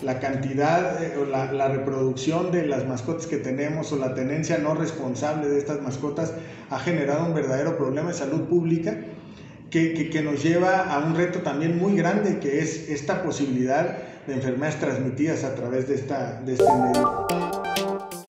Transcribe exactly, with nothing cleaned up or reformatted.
la cantidad eh, o la, la reproducción de las mascotas que tenemos o la tenencia no responsable de estas mascotas ha generado un verdadero problema de salud pública que, que, que nos lleva a un reto también muy grande, que es esta posibilidad de enfermedades transmitidas a través de, esta, de este medio.